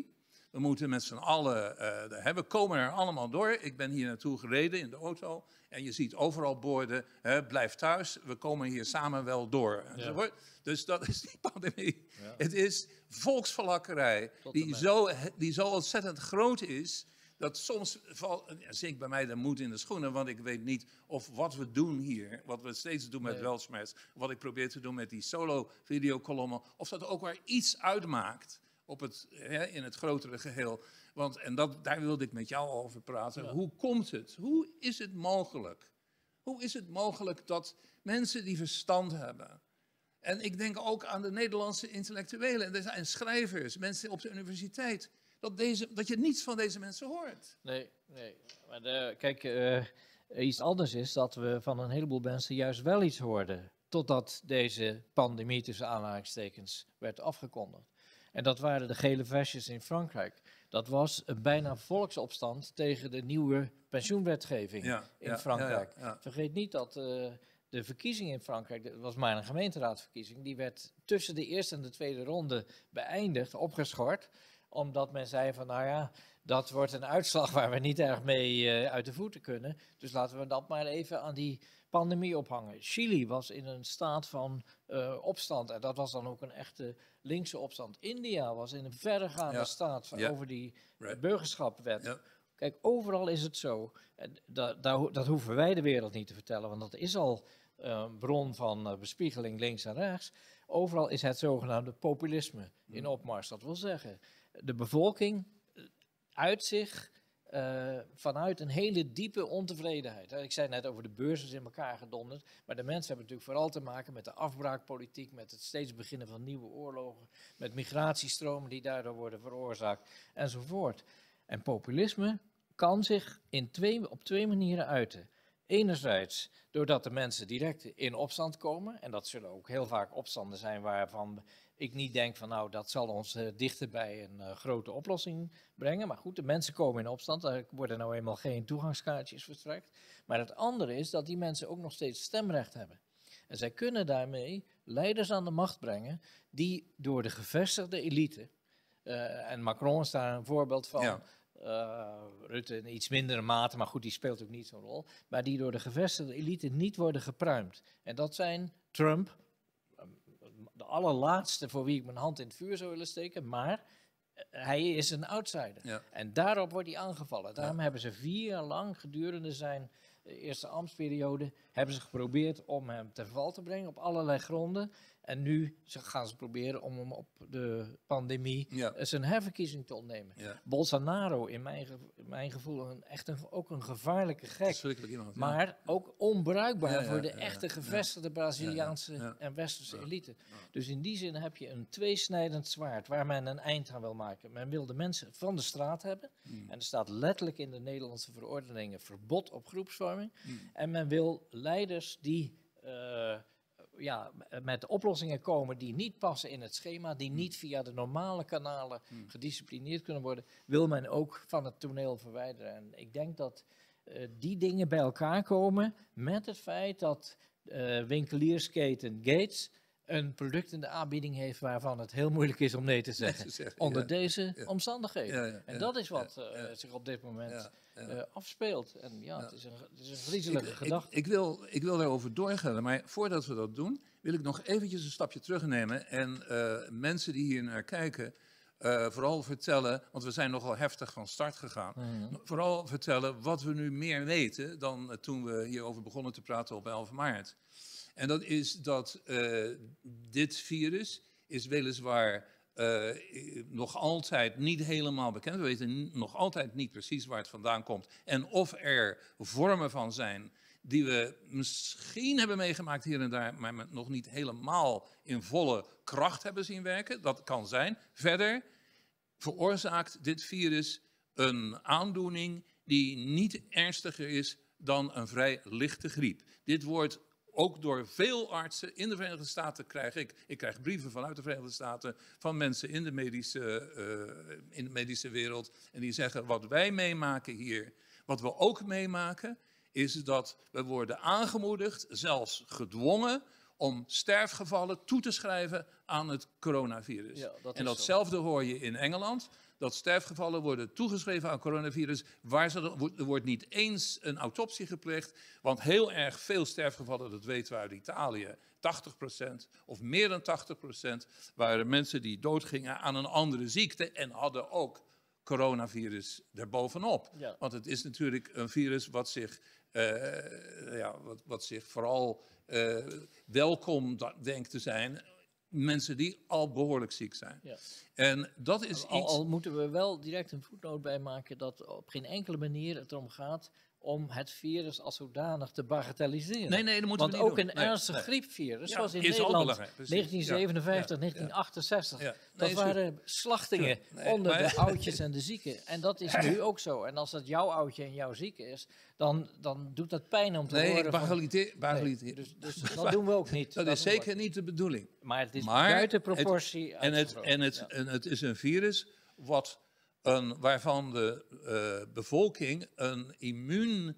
We moeten met z'n allen, uh, we komen er allemaal door. Ik ben hier naartoe gereden in de auto en je ziet overal borden, hè, blijf thuis, we komen hier samen wel door. Ja. Dus dat is die pandemie. Ja. Het is volksverlakkerij die zo, die zo ontzettend groot is, dat soms valt, zeker bij mij de moed in de schoenen, want ik weet niet of wat we doen hier, wat we steeds doen met nee. Weltschmerz, wat ik probeer te doen met die solo-videokolommen, of dat ook maar iets uitmaakt op het, hè, in het grotere geheel. Want, en dat, daar wilde ik met jou over praten. Ja. Hoe komt het? Hoe is het mogelijk? Hoe is het mogelijk dat mensen die verstand hebben, en ik denk ook aan de Nederlandse intellectuelen, en er zijn schrijvers, mensen op de universiteit, dat, deze, dat je niets van deze mensen hoort. Nee, nee. Maar de, kijk, uh, iets anders is dat we van een heleboel mensen juist wel iets hoorden, totdat deze pandemie tussen aanhalingstekens werd afgekondigd. En dat waren de gele vestjes in Frankrijk. Dat was een bijna volksopstand tegen de nieuwe pensioenwetgeving ja, in ja, Frankrijk. Ja, ja, ja. Vergeet niet dat uh, de verkiezing in Frankrijk, dat was maar een gemeenteraadsverkiezing, die werd tussen de eerste en de tweede ronde beëindigd, opgeschort, omdat men zei van, nou ja, dat wordt een uitslag waar we niet erg mee uh, uit de voeten kunnen. Dus laten we dat maar even aan die pandemie ophangen. Chili was in een staat van uh, opstand en dat was dan ook een echte linkse opstand. India was in een verregaande ja. staat van, ja. over die right. burgerschapwet. Ja. Kijk, overal is het zo. En dat, dat, dat hoeven wij de wereld niet te vertellen, want dat is al een uh, bron van uh, bespiegeling links en rechts. Overal is het zogenaamde populisme mm. in opmars. Dat wil zeggen, de bevolking uit zich uh, vanuit een hele diepe ontevredenheid. Ik zei net over de beurs is in elkaar gedonderd, maar de mensen hebben natuurlijk vooral te maken met de afbraakpolitiek, met het steeds beginnen van nieuwe oorlogen, met migratiestromen die daardoor worden veroorzaakt, enzovoort. En populisme kan zich in twee, op twee manieren uiten. Enerzijds doordat de mensen direct in opstand komen, en dat zullen ook heel vaak opstanden zijn waarvan ik niet denk van nou, dat zal ons uh, dichter bij een uh, grote oplossing brengen. Maar goed, de mensen komen in opstand, er worden nou eenmaal geen toegangskaartjes verstrekt. Maar het andere is dat die mensen ook nog steeds stemrecht hebben. En zij kunnen daarmee leiders aan de macht brengen die door de gevestigde elite, uh, en Macron is daar een voorbeeld van, ja. Uh, Rutte in iets mindere mate, maar goed, die speelt ook niet zo'n rol, maar die door de gevestigde elite niet worden gepruimd. En dat zijn Trump, de allerlaatste voor wie ik mijn hand in het vuur zou willen steken, maar hij is een outsider. Ja. En daarop wordt hij aangevallen. Daarom ja. hebben ze vier jaar lang gedurende zijn eerste ambtsperiode, hebben ze geprobeerd om hem te val te brengen op allerlei gronden. En nu gaan ze proberen om hem op de pandemie ja. zijn herverkiezing te ontnemen. Ja. Bolsonaro, in mijn, gevo in mijn gevoel, een, echt een, ook een gevaarlijke gek. Iemand, maar ja. ook onbruikbaar ja, ja, voor de ja, echte ja, gevestigde Braziliaanse ja, ja, ja. en westerse ja. elite. Ja. Dus in die zin heb je een tweesnijdend zwaard waar men een eind aan wil maken. Men wil de mensen van de straat hebben. Mm. En er staat letterlijk in de Nederlandse verordeningen verbod op groepsvorming. Mm. En men wil leiders die Uh, ja, met oplossingen komen die niet passen in het schema, die niet via de normale kanalen gedisciplineerd kunnen worden, wil men ook van het toneel verwijderen. En ik denk dat uh, die dingen bij elkaar komen met het feit dat uh, winkeliersketen Gates een product in de aanbieding heeft waarvan het heel moeilijk is om nee te zeggen, nee te zeggen onder ja, deze ja. omstandigheden. Ja, ja, en dat is wat uh, ja, ja. zich op dit moment ja, ja. Uh, afspeelt. En ja, ja. Het, is een, het is een griezelige ik, gedachte. Ik, ik, wil, ik wil daarover doorgaan, maar voordat we dat doen, wil ik nog eventjes een stapje terugnemen en uh, mensen die hier naar kijken, uh, vooral vertellen, want we zijn nogal heftig van start gegaan, mm-hmm. vooral vertellen wat we nu meer weten dan uh, toen we hierover begonnen te praten op elf maart. En dat is dat uh, dit virus is weliswaar uh, nog altijd niet helemaal bekend. We weten nog altijd niet precies waar het vandaan komt. En of er vormen van zijn die we misschien hebben meegemaakt hier en daar, maar nog niet helemaal in volle kracht hebben zien werken. Dat kan zijn. Verder veroorzaakt dit virus een aandoening die niet ernstiger is dan een vrij lichte griep. Dit wordt ook door veel artsen in de Verenigde Staten krijg ik, ik krijg brieven vanuit de Verenigde Staten van mensen in de medische, uh, in de medische wereld. En die zeggen, wat wij meemaken hier, wat we ook meemaken, is dat we worden aangemoedigd, zelfs gedwongen, om sterfgevallen toe te schrijven aan het coronavirus. Ja, dat en datzelfde zo. hoor je in Engeland. dat sterfgevallen worden toegeschreven aan coronavirus. Waar ze, er wordt niet eens een autopsie gepleegd, want heel erg veel sterfgevallen, dat weten we uit Italië, tachtig procent of meer dan tachtig procent, waren mensen die doodgingen aan een andere ziekte en hadden ook coronavirus erbovenop. Ja. Want het is natuurlijk een virus wat zich, uh, ja, wat, wat zich vooral uh, welkom denkt te zijn. Mensen die al behoorlijk ziek zijn. Ja. En dat is al, iets... al moeten we wel direct een voetnoot bij maken dat op geen enkele manier het erom gaat om het virus als zodanig te bagatelliseren. Nee, nee, dat moeten Want we niet ook doen. een nee, ernstig nee. griepvirus, ja, zoals in is Nederland negentien zevenenvijftig, ja, ja, negentien achtenzestig. Ja. Nee, dat waren slachtingen nee, onder maar, de oudjes en de zieken. En dat is nu ook zo. En als dat jouw oudje en jouw zieke is, dan, dan doet dat pijn om te nee, horen. Ik bagaliteer, bagaliteer. Nee, dus, dus dat doen we ook niet. Dat, dat is zeker niet de bedoeling. Maar het is maar buiten proportie. Het, en, het, en, het, ja. en het is een virus wat een, waarvan de uh, bevolking een immuun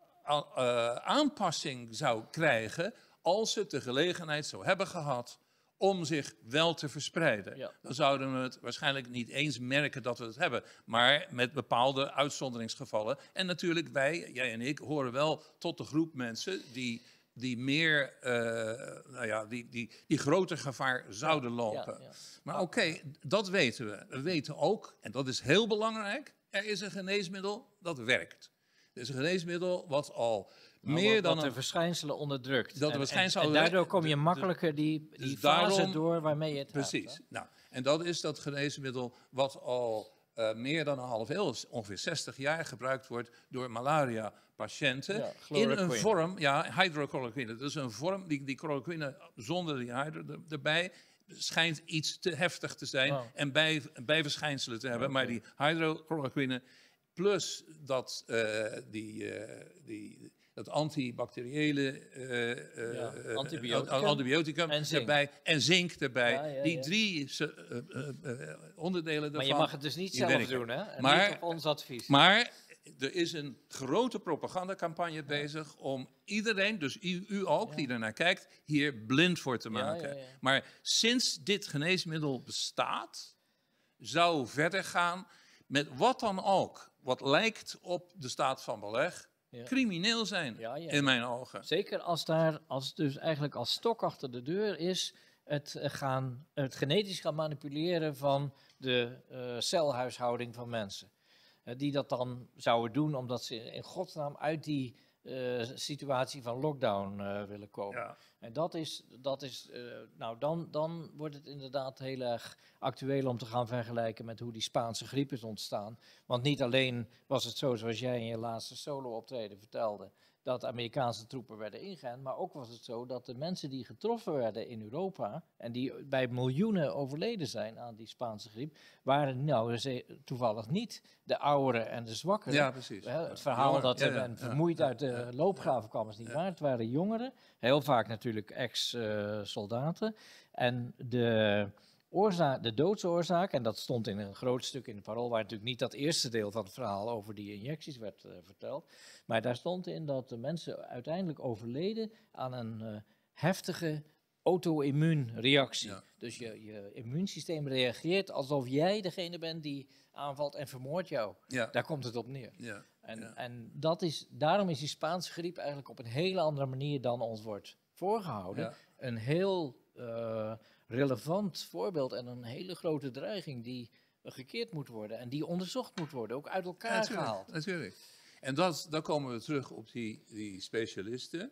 Uh, aanpassing zou krijgen als het de gelegenheid zou hebben gehad om zich wel te verspreiden. Ja. Dan zouden we het waarschijnlijk niet eens merken dat we het hebben, maar met bepaalde uitzonderingsgevallen. En natuurlijk wij, jij en ik, horen wel tot de groep mensen die, die meer, uh, nou ja, die, die, die groter gevaar zouden lopen. Ja, ja. Maar oké, okay, dat weten we. We weten ook, en dat is heel belangrijk, er is een geneesmiddel dat werkt. Het is een geneesmiddel wat al nou, meer wat, dan... Wat de een, verschijnselen onderdrukt. Dat de verschijnselen en, en, en daardoor kom je makkelijker die, die dus fase daarom, door waarmee je het precies. hebt, Nou, en dat is dat geneesmiddel wat al uh, meer dan een half eeuw, ongeveer zestig jaar, gebruikt wordt door malaria-patiënten. Ja, in een vorm, ja, hydrochloroquine. Dat is een vorm, die, die chloroquine zonder die hydro erbij schijnt iets te heftig te zijn oh. en bij, bijverschijnselen te hebben. Okay. Maar die hydrochloroquine plus dat, uh, die, uh, die, dat antibacteriële uh, ja, uh, antibioticum, antibioticum en zink. erbij en zink erbij. Ja, ja, ja. Die drie uh, uh, uh, onderdelen daarvan. Maar je mag het dus niet zelf werken. doen, hè? En maar, niet op ons advies. Maar er is een grote propagandacampagne bezig om iedereen, dus u, u ook, ja. die ernaar kijkt, hier blind voor te maken. Ja, ja, ja. Maar sinds dit geneesmiddel bestaat, zou verder gaan met wat dan ook, wat lijkt op de staat van beleg, ja. crimineel zijn, ja, ja. in mijn ogen. Zeker als daar, als dus eigenlijk als stok achter de deur is, het, gaan, het genetisch gaan manipuleren van de uh, celhuishouding van mensen. Uh, die dat dan zouden doen omdat ze in godsnaam uit die uh, situatie van lockdown uh, willen komen. Ja. En dat is, dat is uh, nou dan, dan wordt het inderdaad heel erg actueel om te gaan vergelijken met hoe die Spaanse griep is ontstaan. Want niet alleen was het zo, zoals jij in je laatste solo-optreden vertelde, dat Amerikaanse troepen werden ingeënt, maar ook was het zo dat de mensen die getroffen werden in Europa en die bij miljoenen overleden zijn aan die Spaanse griep, waren nou toevallig niet de ouderen en de zwakkeren. Ja, precies. Het verhaal Jongen, dat ze ja, ja, vermoeid ja, uit de ja, loopgraven kwam is niet ja. waar. Het waren jongeren, heel vaak natuurlijk ex-soldaten. En de, oorzaak, de doodsoorzaak, en dat stond in een groot stuk in het Parool, waar natuurlijk niet dat eerste deel van het verhaal over die injecties werd uh, verteld, maar daar stond in dat de mensen uiteindelijk overleden aan een uh, heftige auto-immuunreactie. Ja. Dus je, je immuunsysteem reageert alsof jij degene bent die aanvalt en vermoordt jou. Ja. Daar komt het op neer. Ja. En, ja. en dat is, daarom is die Spaanse griep eigenlijk op een hele andere manier dan ons wordt voorgehouden. Ja. Een heel uh, relevant voorbeeld en een hele grote dreiging die gekeerd moet worden en die onderzocht moet worden, ook uit elkaar ja, natuurlijk, gehaald. Natuurlijk. En dat, dan komen we terug op die, die specialisten.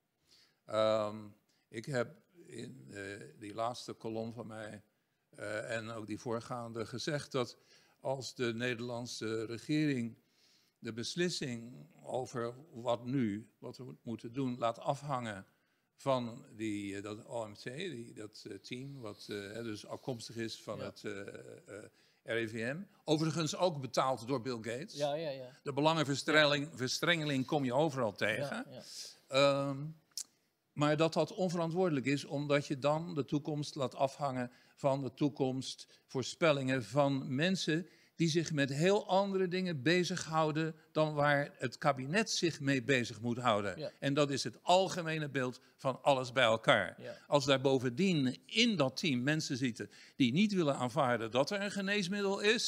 Um, ik heb in uh, die laatste kolom van mij uh, en ook die voorgaande gezegd dat als de Nederlandse regering de beslissing over wat nu, wat we moeten doen, laat afhangen van die, uh, dat O M T, die, dat uh, team, wat uh, dus afkomstig is van ja. het uh, uh, R I V M. Overigens ook betaald door Bill Gates. Ja, ja, ja. De belangenverstrengeling kom je overal tegen. Ja, ja. Um, maar dat dat onverantwoordelijk is, omdat je dan de toekomst laat afhangen van de toekomstvoorspellingen van mensen die zich met heel andere dingen bezighouden dan waar het kabinet zich mee bezig moet houden. Ja. En dat is het algemene beeld van alles bij elkaar. Ja. Als daar bovendien in dat team mensen zitten die niet willen aanvaarden dat er een geneesmiddel is,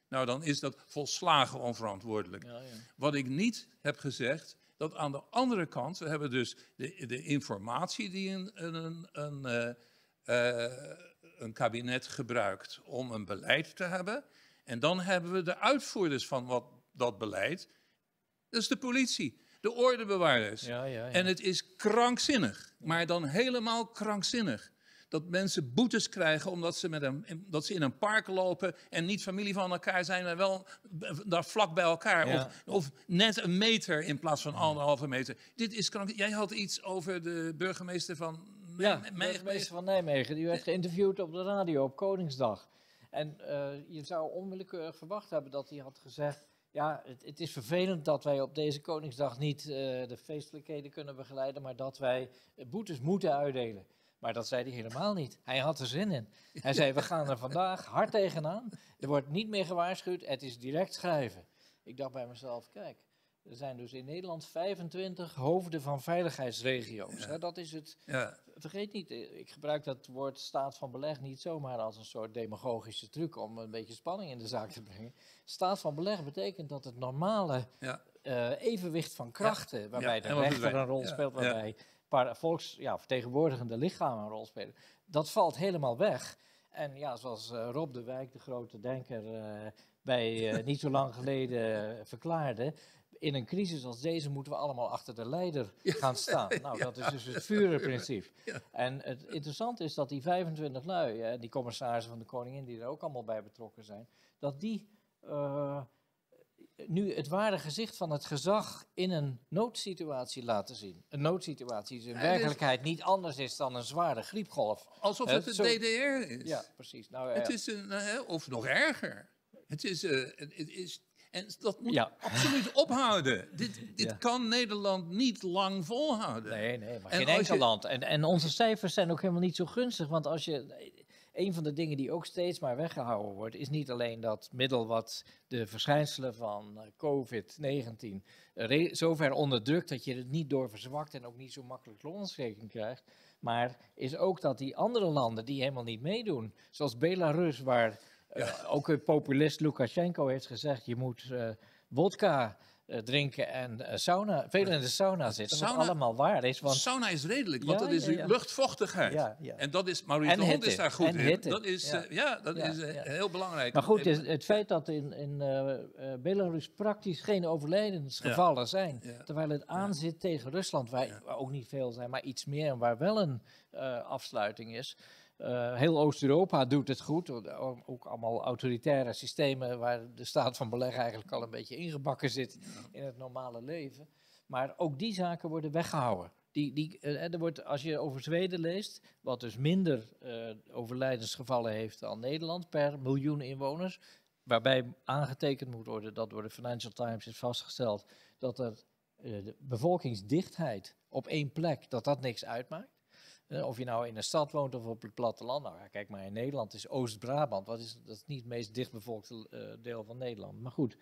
Nou, dan is dat volslagen onverantwoordelijk. Ja, ja. Wat ik niet heb gezegd, dat aan de andere kant, we hebben dus de, de informatie die een, een, een, uh, uh, een kabinet gebruikt om een beleid te hebben. En dan hebben we de uitvoerders van wat, dat beleid. Dat is de politie, de ordebewaarders. Ja, ja, ja. En het is krankzinnig, maar dan helemaal krankzinnig. Dat mensen boetes krijgen omdat ze, met een, dat ze in een park lopen en niet familie van elkaar zijn, maar wel daar vlak bij elkaar. Ja. Of, of net een meter in plaats van anderhalve meter. Dit is krankzinnig. Jij had iets over de burgemeester van Ja, Nijmegen. de burgemeester van Nijmegen. Die werd geïnterviewd op de radio op Koningsdag. En uh, je zou onwillekeurig verwacht hebben dat hij had gezegd... Ja, het, het is vervelend dat wij op deze Koningsdag niet uh, de feestelijkheden kunnen begeleiden, maar dat wij boetes moeten uitdelen. Maar dat zei hij helemaal niet. Hij had er zin in. Hij zei, we gaan er vandaag hard tegenaan. Er wordt niet meer gewaarschuwd, het is direct schrijven. Ik dacht bij mezelf, kijk, er zijn dus in Nederland vijfentwintig hoofden van veiligheidsregio's. Ja. Hè, dat is het. Ja. Vergeet niet, ik gebruik dat woord staat van beleg niet zomaar als een soort demagogische truc om een beetje spanning in de zaak te brengen. Staat van beleg betekent dat het normale Ja. uh, evenwicht van krachten, ja. waarbij Ja. de En wat rechter wij- een rol ja. speelt, Ja. waarbij paar volks, ja, vertegenwoordigende lichamen een rol spelen, dat valt helemaal weg. En ja, zoals uh, Rob de Wijk, de grote denker, uh, bij uh, niet zo lang geleden uh, verklaarde, in een crisis als deze moeten we allemaal achter de leider gaan staan. Nou, dat is dus het Führerprincipe. Ja. En het interessante is dat die vijfentwintig lui, hè, die commissarissen van de koningin die er ook allemaal bij betrokken zijn, dat die uh, nu het ware gezicht van het gezag in een noodsituatie laten zien. Een noodsituatie die in Ja, dit is- werkelijkheid niet anders is dan een zware griepgolf. Alsof Eh, het de zo- D D R is. Ja, precies. Nou, Het ja. is een, eh, of nog erger. Het is, eh, het het is, en dat moet Ja. absoluut ophouden. Dit, dit Ja. kan Nederland niet lang volhouden. Nee, nee, maar En geen als enkel je- land. En, en onze cijfers zijn ook helemaal niet zo gunstig. Want als je. Een van de dingen die ook steeds maar weggehouden wordt, is niet alleen dat middel wat de verschijnselen van eh, covid negentien re- zover onderdrukt dat je het niet door verzwakt en ook niet zo makkelijk longontsteking krijgt. Maar is ook dat die andere landen die helemaal niet meedoen, zoals Belarus, waar eh, ook een populist Lukashenko heeft gezegd, je moet eh wodka eh, drinken en eh, sauna, veel in de sauna zitten, wat sauna- allemaal waar is. Want Sauna is redelijk, want Ja, dat is ja, ja. luchtvochtigheid. Ja, ja. En dat is, Maurice En de Hond hitte. is daar goed En in. hitte. Dat is, Ja. ja. ja, dat Ja, is eh, ja. heel belangrijk. Maar goed, het, het feit dat in, in uh, uh, Belarus praktisch geen overlijdensgevallen zijn, Ja. terwijl het aanzit tegen Rusland, waar, Ja. waar ook niet veel zijn, maar iets meer, en waar wel een uh, afsluiting is. Uh, heel Oost-Europa doet het goed, ook, ook allemaal autoritaire systemen waar de staat van beleg eigenlijk al een beetje ingebakken zit in het normale leven. Maar ook die zaken worden weggehouden. Die, die, uh, er wordt, als je over Zweden leest, wat dus minder uh, overlijdensgevallen heeft dan Nederland per miljoen inwoners, waarbij aangetekend moet worden dat door de Financial Times is vastgesteld dat er uh, de bevolkingsdichtheid op één plek, dat dat niks uitmaakt. Uh, of je nou in een stad woont of op het platteland. Nou, ja, kijk maar, in Nederland is Oost-Brabant, wat is, dat is niet het meest dichtbevolkte uh, deel van Nederland. Maar goed,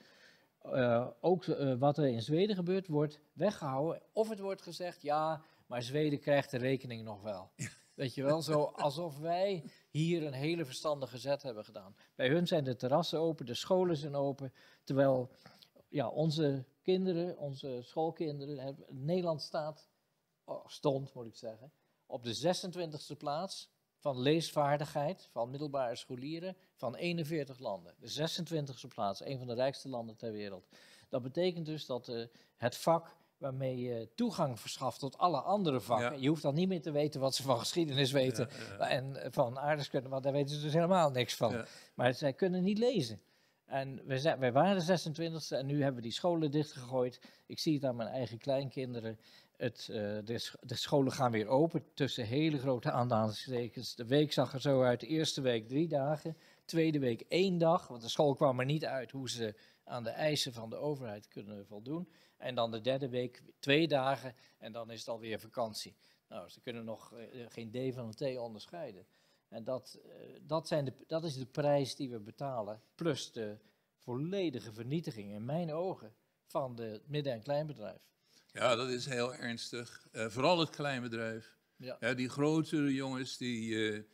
uh, ook uh, wat er in Zweden gebeurt, wordt weggehouden. Of het wordt gezegd, ja, maar Zweden krijgt de rekening nog wel. Ja. Weet je wel, zo alsof wij hier een hele verstandige zet hebben gedaan. Bij hun zijn de terrassen open, de scholen zijn open, terwijl ja, onze kinderen, onze schoolkinderen, Nederland staat, oh, stond moet ik zeggen, op de zesentwintigste plaats van leesvaardigheid van middelbare scholieren van eenenveertig landen. De zesentwintigste plaats, een van de rijkste landen ter wereld. Dat betekent dus dat uh, het vak waarmee je toegang verschaft tot alle andere vakken. Ja. Je hoeft dan niet meer te weten wat ze van geschiedenis weten ja, ja. en van aardrijkskunde, want daar weten ze dus helemaal niks van. Ja. Maar zij kunnen niet lezen. En wij, zijn, wij waren de zesentwintigste en nu hebben we die scholen dichtgegooid. Ik zie het aan mijn eigen kleinkinderen. Het, uh, de, de scholen gaan weer open, tussen hele grote aanhalingstekens. De week zag er zo uit, de eerste week drie dagen, tweede week één dag, want de school kwam er niet uit hoe ze aan de eisen van de overheid kunnen voldoen. En dan de derde week twee dagen en dan is het alweer vakantie. Nou, ze kunnen nog uh, geen D van een T onderscheiden. En dat, uh, dat, zijn de, dat is de prijs die we betalen, plus de volledige vernietiging in mijn ogen van de midden- en kleinbedrijf. Ja, dat is heel ernstig. Uh, vooral het kleinbedrijf. Ja. Ja, die grotere jongens, die, uh,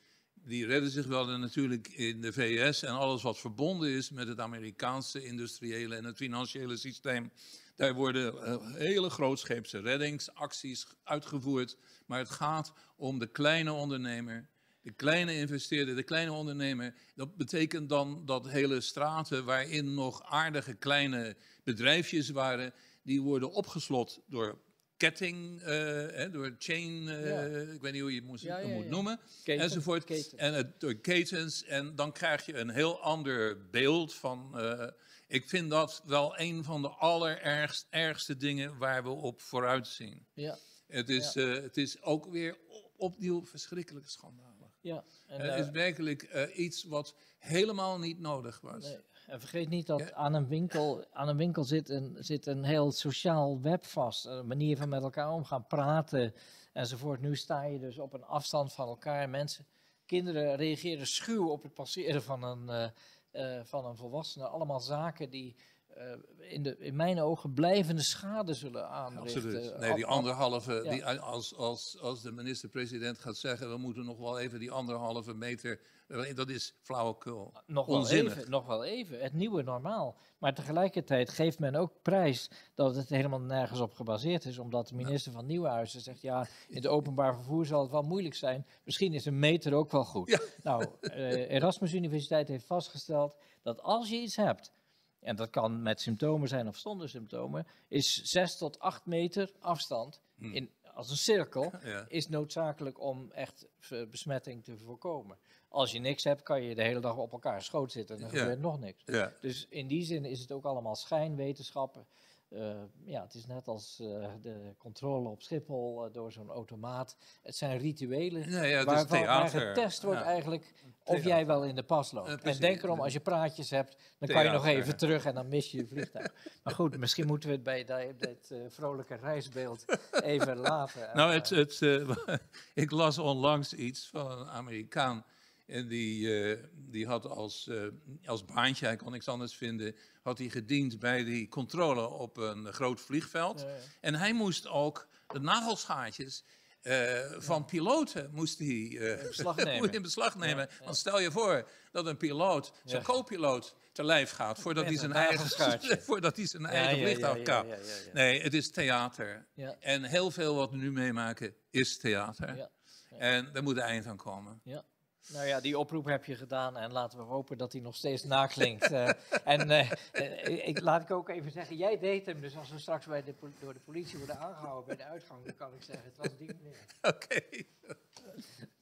die redden zich wel en natuurlijk in de V S en alles wat verbonden is met het Amerikaanse industriële en het financiële systeem. Daar worden uh, hele grootscheepse reddingsacties uitgevoerd. Maar het gaat om de kleine ondernemer, de kleine investeerder, de kleine ondernemer. Dat betekent dan dat hele straten waarin nog aardige kleine bedrijfjes waren, die worden opgeslot door ketting, uh, hè, door chain, uh, ja. ik weet niet hoe je het moet, ja, ja, moet ja. noemen, Keten, enzovoort. Ketens. En uh, door ketens. En dan krijg je een heel ander beeld van. Uh, ik vind dat wel een van de allerergste dingen waar we op vooruit zien. Ja. Het, is, ja. uh, het is ook weer opnieuw verschrikkelijk schandalig. Ja, en, uh, het is werkelijk uh, iets wat helemaal niet nodig was. Nee. En vergeet niet dat ja. aan een winkel, aan een winkel zit, een, zit een heel sociaal web vast. Een manier van met elkaar omgaan, praten enzovoort. Nu sta je dus op een afstand van elkaar. Mensen, kinderen reageren schuw op het passeren van een, uh, uh, van een volwassene. Allemaal zaken die uh, in, de, in mijn ogen blijvende schade zullen aanrichten. Absoluut. Nee, die anderhalve, ja. die, als, als, als de minister-president gaat zeggen, we moeten nog wel even die anderhalve meter. Dat is flauwekul. Nog wel, even, nog wel even, het nieuwe normaal. Maar tegelijkertijd geeft men ook prijs dat het helemaal nergens op gebaseerd is. Omdat de minister ja. van Nieuwenhuizen zegt, ja, in het openbaar vervoer zal het wel moeilijk zijn. Misschien is een meter ook wel goed. Ja. Nou, uh, Erasmus Universiteit heeft vastgesteld dat als je iets hebt, en dat kan met symptomen zijn of zonder symptomen, is zes tot acht meter afstand hmm. in, als een cirkel, ja. is noodzakelijk om echt besmetting te voorkomen. Als je niks hebt, kan je de hele dag op elkaar schoot zitten en dan ja. gebeurt nog niks. Ja. Dus in die zin is het ook allemaal schijnwetenschappen. Uh, ja, het is net als uh, de controle op Schiphol uh, door zo'n automaat. Het zijn rituelen ja, ja, het waarvan is waar getest wordt ja. eigenlijk of theater. Jij wel in de pas loopt. Uh, en denk erom, als je praatjes hebt, dan theater. Kan je nog even terug en dan mis je je vliegtuig. Maar goed, misschien moeten we het bij dit, dit uh, vrolijke reisbeeld even laten. Nou, het, het, uh, ik las onlangs iets van een Amerikaan. En die, uh, die had als, uh, als baantje, hij kon niks anders vinden, had hij gediend bij die controle op een groot vliegveld. Ja, ja. En hij moest ook de nagelschaartjes uh, van ja. piloten moest hij, uh, in beslag nemen. in beslag nemen. Ja, ja. Want stel je voor dat een piloot, zijn ja. co-piloot, te lijf gaat voordat hij zijn eigen, voordat hij zijn ja, eigen ja, vliegtuig ja, kapt. Ja, ja, ja, ja. Nee, het is theater. Ja. En heel veel wat we nu meemaken is theater. Ja. Ja. En daar moet een eind aan komen. Ja. Nou ja, die oproep heb je gedaan en laten we hopen dat die nog steeds naklinkt. uh, en uh, ik, laat ik ook even zeggen, jij deed hem, dus als we straks bij de, door de politie worden aangehouden bij de uitgang, dan kan ik zeggen, het was die meneer. Oké. Okay.